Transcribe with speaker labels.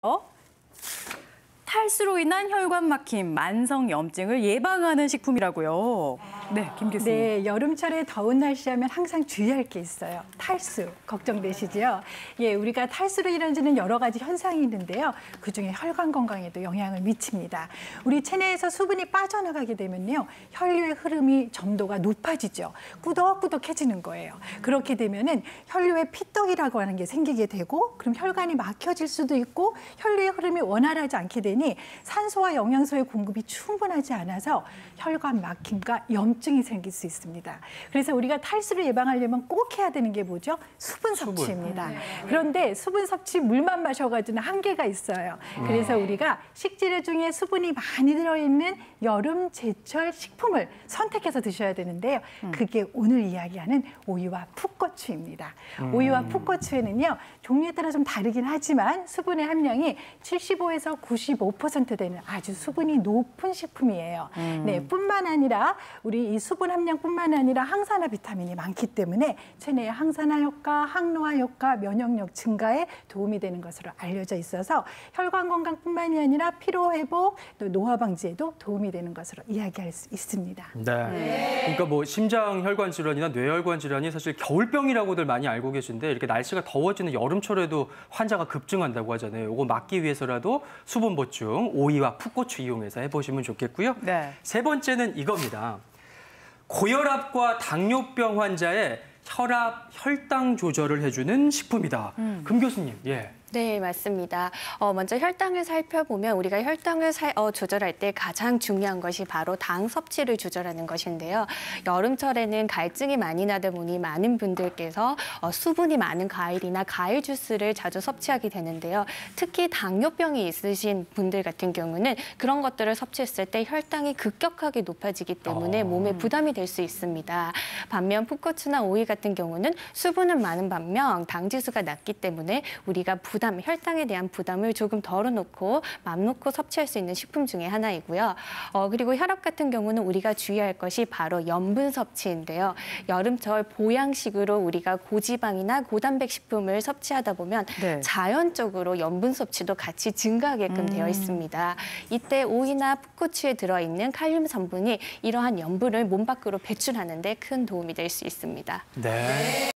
Speaker 1: 탈수로 인한 혈관 막힘, 만성염증을 예방하는 식품이라고요. 네, 김 교수님.
Speaker 2: 네, 여름철에 더운 날씨하면 항상 주의할 게 있어요. 탈수, 걱정되시죠? 예, 우리가 탈수로 일어나는 여러 가지 현상이 있는데요. 그중에 혈관 건강에도 영향을 미칩니다. 우리 체내에서 수분이 빠져나가게 되면요. 혈류의 흐름이 점도가 높아지죠. 꾸덕꾸덕해지는 거예요. 그렇게 되면은 혈류에 피떡이라고 하는 게 생기게 되고, 그럼 혈관이 막혀질 수도 있고, 혈류의 흐름이 원활하지 않게 되니 산소와 영양소의 공급이 충분하지 않아서 혈관 막힘과 염증이 생길 수 있습니다. 그래서 우리가 탈수를 예방하려면 꼭 해야 되는 게 뭐죠? 수분 섭취입니다. 그런데 수분 섭취 물만 마셔가지고는 한계가 있어요. 그래서 우리가 식재료 중에 수분이 많이 들어있는 여름 제철 식품을 선택해서 드셔야 되는데요. 그게 오늘 이야기하는 오이와 풋고추입니다. 오이와 풋고추에는요. 종류에 따라 좀 다르긴 하지만 수분의 함량이 75에서 95% 되는 아주 수분이 높은 식품이에요. 네, 뿐만 아니라 우리 이 수분 함량뿐만 아니라 항산화 비타민이 많기 때문에 체내의 항산화 효과, 항노화 효과, 면역력 증가에 도움이 되는 것으로 알려져 있어서 혈관 건강뿐만이 아니라 피로 회복, 또 노화 방지에도 도움이 되는 것으로 이야기할 수 있습니다.
Speaker 3: 네. 그러니까 뭐 심장 혈관 질환이나 뇌혈관 질환이 사실 겨울병이라고들 많이 알고 계신데 이렇게 날씨가 더워지는 여름철에도 환자가 급증한다고 하잖아요. 이거 막기 위해서라도 수분 보충, 오이와 풋고추 이용해서 해보시면 좋겠고요.
Speaker 1: 네.
Speaker 3: 세 번째는 이겁니다. 고혈압과 당뇨병 환자의 혈압, 혈당 조절을 해주는 식품이다. 금 교수님, 예.
Speaker 4: 네, 맞습니다. 먼저 혈당을 살펴보면 우리가 혈당을 조절할 때 가장 중요한 것이 바로 당 섭취를 조절하는 것인데요. 여름철에는 갈증이 많이 나다 보니 많은 분들께서 수분이 많은 과일이나 과일 주스를 자주 섭취하게 되는데요. 특히 당뇨병이 있으신 분들 같은 경우는 그런 것들을 섭취했을 때 혈당이 급격하게 높아지기 때문에 몸에 부담이 될 수 있습니다. 반면 풋고추나 오이 같은 경우는 수분은 많은 반면 당 지수가 낮기 때문에 우리가 혈당에 대한 부담을 조금 덜어놓고 맘 놓고 섭취할 수 있는 식품 중에 하나이고요. 그리고 혈압 같은 경우는 우리가 주의할 것이 바로 염분 섭취인데요. 여름철 보양식으로 우리가 고지방이나 고단백 식품을 섭취하다 보면 네. 자연적으로 염분 섭취도 같이 증가하게끔 되어 있습니다. 이때 오이나 풋고추에 들어있는 칼륨 성분이 이러한 염분을 몸 밖으로 배출하는 데 큰 도움이 될 수 있습니다.
Speaker 3: 네.